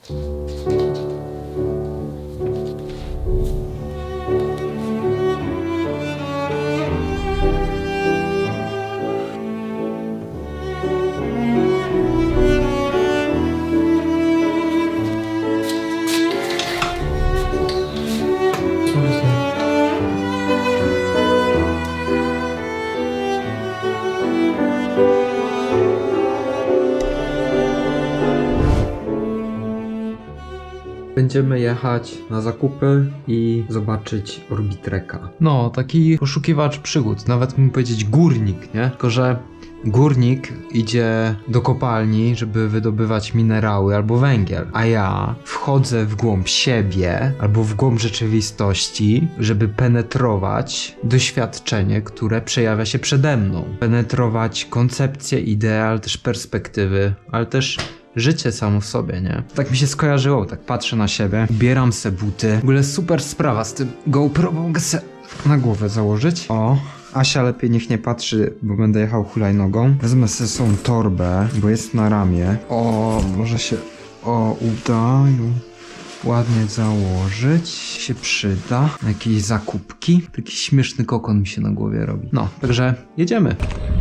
Będziemy jechać na zakupy i zobaczyć Orbitreka. No, taki poszukiwacz przygód, nawet mógł powiedzieć górnik, nie? Tylko że górnik idzie do kopalni, żeby wydobywać minerały albo węgiel, a ja wchodzę w głąb siebie albo w głąb rzeczywistości, żeby penetrować doświadczenie, które przejawia się przede mną. Penetrować koncepcje, idee, ale też perspektywy, ale też życie samo w sobie, nie? Tak mi się skojarzyło, tak patrzę na siebie, ubieram se buty. W ogóle super sprawa z tym GoPro, bo mogę se na głowę założyć. O, Asia lepiej niech nie patrzy, bo będę jechał hulajnogą. Wezmę sobie tą torbę, bo jest na ramię. O, może się uda ją ładnie założyć. Się przyda. Jakieś zakupki. Taki śmieszny kokon mi się na głowie robi. No, także jedziemy.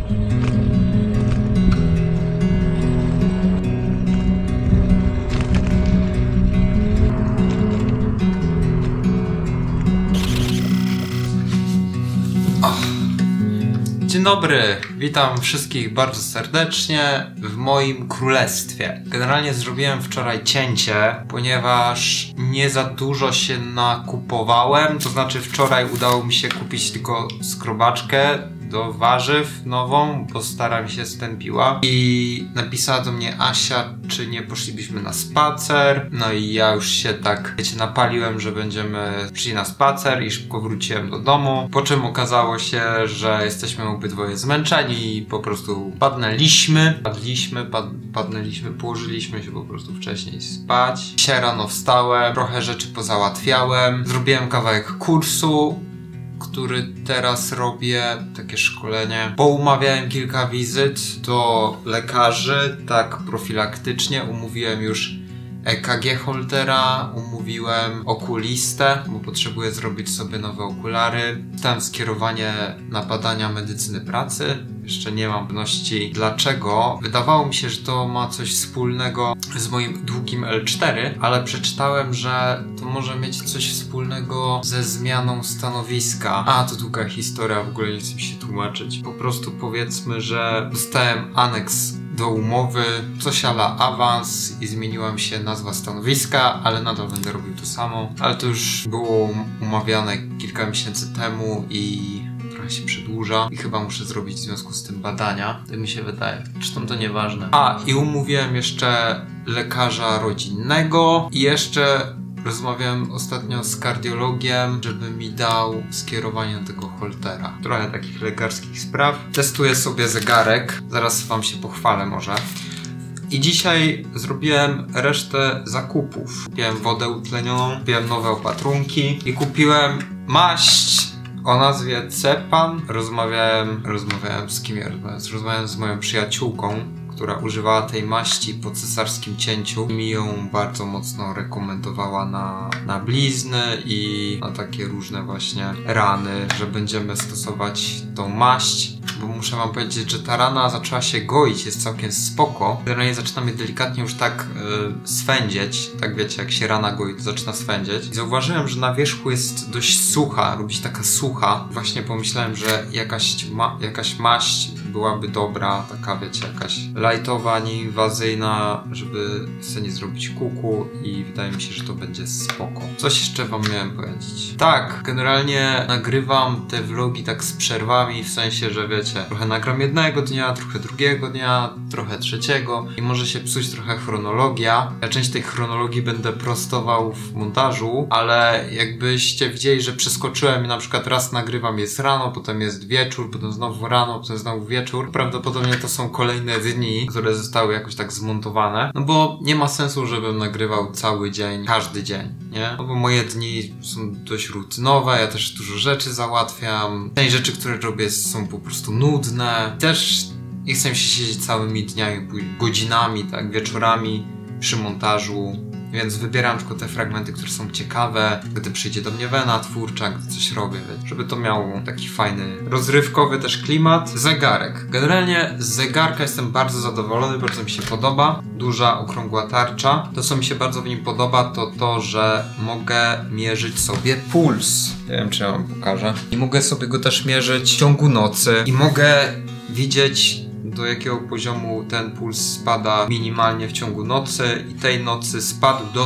Dzień dobry, witam wszystkich bardzo serdecznie w moim królestwie. Generalnie zrobiłem wczoraj cięcie, ponieważ nie za dużo się nakupowałem. To znaczy wczoraj udało mi się kupić tylko skrobaczkę do warzyw nową, bo stara mi się stępiła i napisała do mnie Asia, czy nie poszlibyśmy na spacer. No i ja już się tak, wiecie, napaliłem, że będziemy szli na spacer i szybko wróciłem do domu, po czym okazało się, że jesteśmy obydwoje zmęczeni i po prostu padnęliśmy, położyliśmy się po prostu wcześniej spać. Dzisiaj rano wstałem, trochę rzeczy pozałatwiałem, zrobiłem kawałek kursu, który teraz robię, takie szkolenie. Poumawiałem kilka wizyt do lekarzy, tak profilaktycznie. Umówiłem już EKG Holtera, umówiłem okulistę, bo potrzebuję zrobić sobie nowe okulary. Dostałem skierowanie na badania medycyny pracy. Jeszcze nie mam pewności dlaczego. Wydawało mi się, że to ma coś wspólnego z moim długim L4, ale przeczytałem, że to może mieć coś wspólnego ze zmianą stanowiska. A, to długa historia, w ogóle nie chcę mi się tłumaczyć. Po prostu powiedzmy, że dostałem aneks do umowy, coś a la awans i zmieniła mi się nazwa stanowiska, ale nadal będę robił to samo. Ale to już było umawiane kilka miesięcy temu i trochę się przedłuża i chyba muszę zrobić w związku z tym badania, tak mi się wydaje. Zresztą to nieważne. A, i umówiłem jeszcze lekarza rodzinnego i jeszcze rozmawiałem ostatnio z kardiologiem, żeby mi dał skierowanie do tego Holtera. Trochę takich lekarskich spraw. Testuję sobie zegarek, zaraz wam się pochwalę może. I dzisiaj zrobiłem resztę zakupów. Kupiłem wodę utlenioną, kupiłem nowe opatrunki i kupiłem maść o nazwie Cepan. Rozmawiałem z kim ja rozmawiałem z moją przyjaciółką, która używała tej maści po cesarskim cięciu. Mi ją bardzo mocno rekomendowała na blizny i na takie różne właśnie rany, że będziemy stosować tą maść. Bo muszę wam powiedzieć, że ta rana zaczęła się goić, jest całkiem spoko. Generalnie zaczyna mnie delikatnie już tak swędzieć. Tak wiecie, jak się rana goi, to zaczyna swędzieć. I zauważyłem, że na wierzchu jest dość sucha, robi się taka sucha. Właśnie pomyślałem, że jakaś maść byłaby dobra, taka wiecie, jakaś lightowa, nieinwazyjna, żeby sobie nie zrobić kuku i wydaje mi się, że to będzie spoko. Coś jeszcze wam miałem powiedzieć. Tak, generalnie nagrywam te vlogi tak z przerwami, w sensie, że wiecie, trochę nagram jednego dnia, trochę drugiego dnia, trochę trzeciego i może się psuć trochę chronologia. Ja część tej chronologii będę prostował w montażu, ale jakbyście widzieli, że przeskoczyłem i na przykład raz nagrywam jest rano, potem jest wieczór, potem znowu rano, potem znowu wieczór. Prawdopodobnie to są kolejne dni, które zostały jakoś tak zmontowane, no bo nie ma sensu, żebym nagrywał cały dzień, każdy dzień, nie? No bo moje dni są dość rutynowe, ja też dużo rzeczy załatwiam. Część rzeczy, które robię są po prostu nudne. Też nie chcę się siedzieć całymi dniami, godzinami, tak, wieczorami przy montażu. Więc wybieram tylko te fragmenty, które są ciekawe, gdy przyjdzie do mnie wena twórcza, gdy coś robię, żeby to miało taki fajny, rozrywkowy też klimat. Zegarek. Generalnie z zegarka jestem bardzo zadowolony, bardzo mi się podoba. Duża, okrągła tarcza. To, co mi się bardzo w nim podoba, to to, że mogę mierzyć sobie puls. Nie wiem, czy ja wam pokażę. I mogę sobie go też mierzyć w ciągu nocy. I mogę widzieć, do jakiego poziomu ten puls spada minimalnie w ciągu nocy i tej nocy spadł do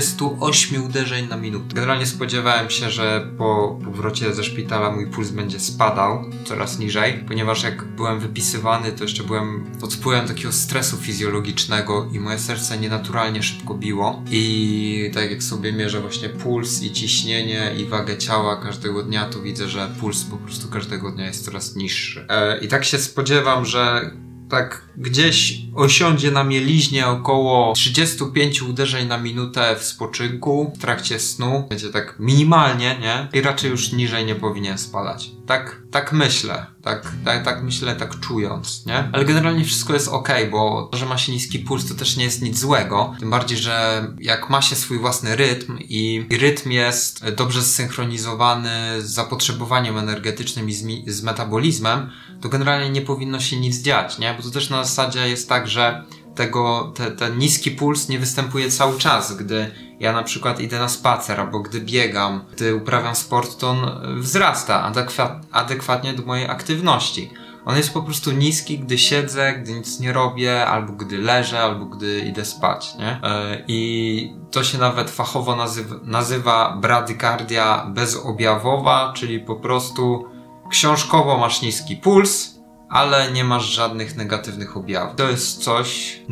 38 uderzeń na minutę. Generalnie spodziewałem się, że po powrocie ze szpitala mój puls będzie spadał coraz niżej, ponieważ jak byłem wypisywany, to jeszcze byłem pod wpływem takiego stresu fizjologicznego i moje serce nienaturalnie szybko biło i tak jak sobie mierzę właśnie puls i ciśnienie i wagę ciała każdego dnia, to widzę, że puls po prostu każdego dnia jest coraz niższy. I tak się spodziewam, że tak gdzieś osiądzie na mieliźnie około 35 uderzeń na minutę w spoczynku, w trakcie snu. Będzie tak minimalnie, nie? I raczej już niżej nie powinien spadać. Tak myślę. Tak myślę, tak czując, nie? Ale generalnie wszystko jest okej, bo to, że ma się niski puls, to też nie jest nic złego. Tym bardziej, że jak ma się swój własny rytm i rytm jest dobrze zsynchronizowany z zapotrzebowaniem energetycznym i z metabolizmem, to generalnie nie powinno się nic dziać, nie? Bo to też na zasadzie jest tak, że ten niski puls nie występuje cały czas. Gdy ja na przykład idę na spacer, albo gdy biegam, gdy uprawiam sport, to on wzrasta adekwatnie do mojej aktywności. On jest po prostu niski, gdy siedzę, gdy nic nie robię, albo gdy leżę, albo gdy idę spać, nie? I to się nawet fachowo nazywa bradykardia bezobjawowa, czyli po prostu książkowo masz niski puls, ale nie masz żadnych negatywnych objawów. To jest coś,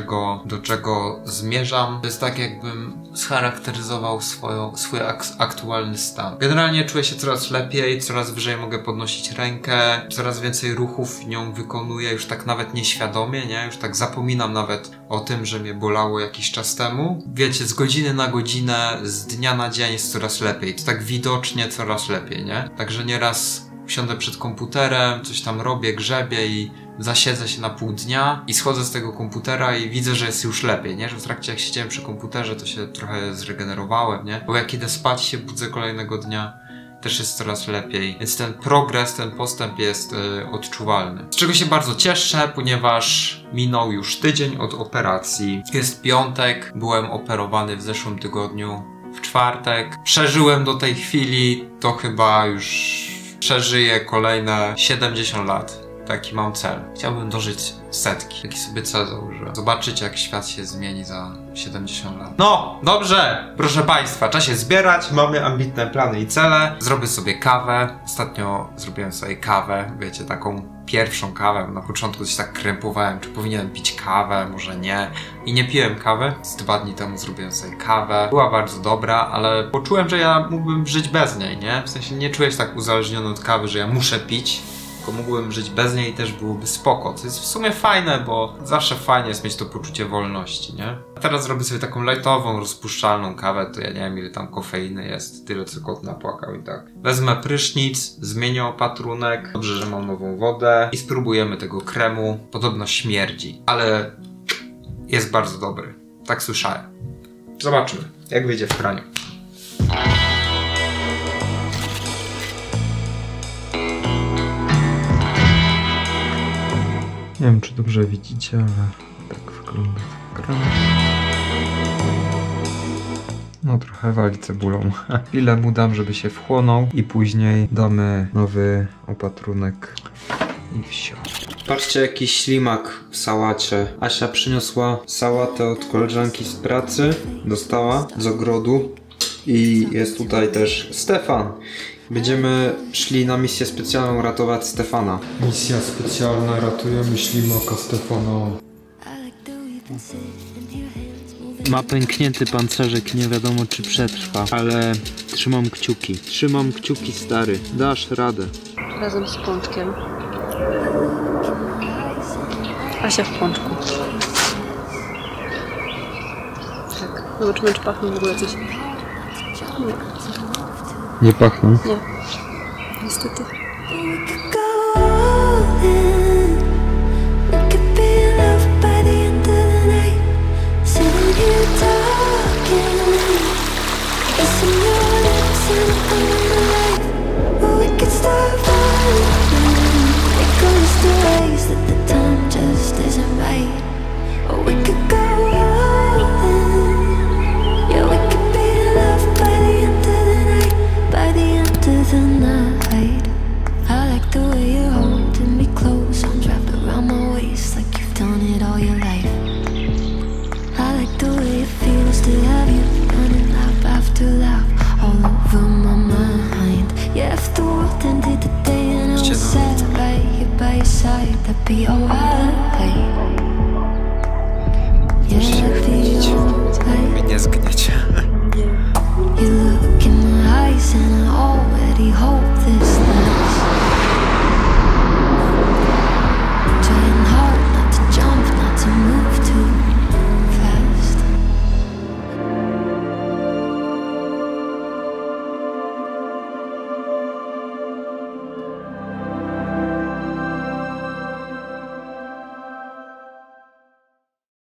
do czego zmierzam. To jest tak, jakbym scharakteryzował swój aktualny stan. Generalnie czuję się coraz lepiej, coraz wyżej mogę podnosić rękę, coraz więcej ruchów nią wykonuję, już tak nawet nieświadomie, nie? Już tak zapominam nawet o tym, że mnie bolało jakiś czas temu. Wiecie, z godziny na godzinę, z dnia na dzień jest coraz lepiej. To tak widocznie coraz lepiej, nie? Także nieraz siądę przed komputerem, coś tam robię, grzebię i zasiedzę się na pół dnia i schodzę z tego komputera i widzę, że jest już lepiej, nie? Że w trakcie jak siedziałem przy komputerze, to się trochę zregenerowałem, nie? Bo jak idę spać, się budzę kolejnego dnia, też jest coraz lepiej. Więc ten progres, ten postęp jest odczuwalny. Z czego się bardzo cieszę, ponieważ minął już tydzień od operacji. Jest piątek, byłem operowany w zeszłym tygodniu, w czwartek. Przeżyłem do tej chwili, to chyba już przeżyję kolejne 70 lat. Taki mam cel. Chciałbym dożyć 100. Taki sobie cel założyłem. Zobaczycie, jak świat się zmieni za 70 lat. No, dobrze! Proszę Państwa, czas się zbierać. Mamy ambitne plany i cele. Zrobię sobie kawę. Ostatnio zrobiłem sobie kawę. Wiecie, taką pierwszą kawę. Na początku coś tak krępowałem, czy powinienem pić kawę, może nie. I nie piłem kawy. Z 2 dni temu zrobiłem sobie kawę. Była bardzo dobra, ale poczułem, że ja mógłbym żyć bez niej, nie? W sensie nie czuję się tak uzależniony od kawy, że ja muszę pić. Tylko mógłbym żyć bez niej i też byłoby spoko. To jest w sumie fajne, bo zawsze fajnie jest mieć to poczucie wolności, nie? A teraz zrobię sobie taką lightową, rozpuszczalną kawę, to ja nie wiem, ile tam kofeiny jest, tyle co kot napłakał i tak. Wezmę prysznic, zmienię opatrunek, dobrze, że mam nową wodę i spróbujemy tego kremu. Podobno śmierdzi, ale jest bardzo dobry. Tak słyszałem. Zobaczymy, jak wyjdzie w praniu. Nie wiem, czy dobrze widzicie, ale tak wygląda krem. No trochę wali cebulą. Chwilę mu dam, żeby się wchłonął i później damy nowy opatrunek i wsio. Patrzcie, jaki ślimak w sałacie. Asia przyniosła sałatę od koleżanki z pracy. Dostała z ogrodu. I jest tutaj też Stefan. Będziemy szli na misję specjalną ratować Stefana. Misja specjalna, ratujemy ślimaka Stefana. Ma pęknięty pancerzyk, nie wiadomo czy przetrwa, ale trzymam kciuki. Trzymam kciuki, stary. Dasz radę. Razem z pączkiem. Asia w pączku. Tak. Zobaczymy, czy pachną w ogóle coś. Nie. Nie pachną? Nie. Niestety. be alright.